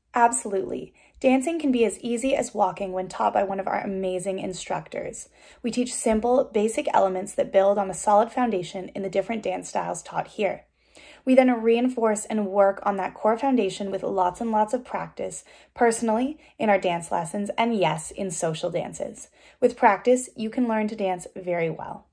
Absolutely. Dancing can be as easy as walking when taught by one of our amazing instructors. We teach simple, basic elements that build on a solid foundation in the different dance styles taught here. We then reinforce and work on that core foundation with lots and lots of practice, personally, in our dance lessons, and yes, in social dances. With practice, you can learn to dance very well.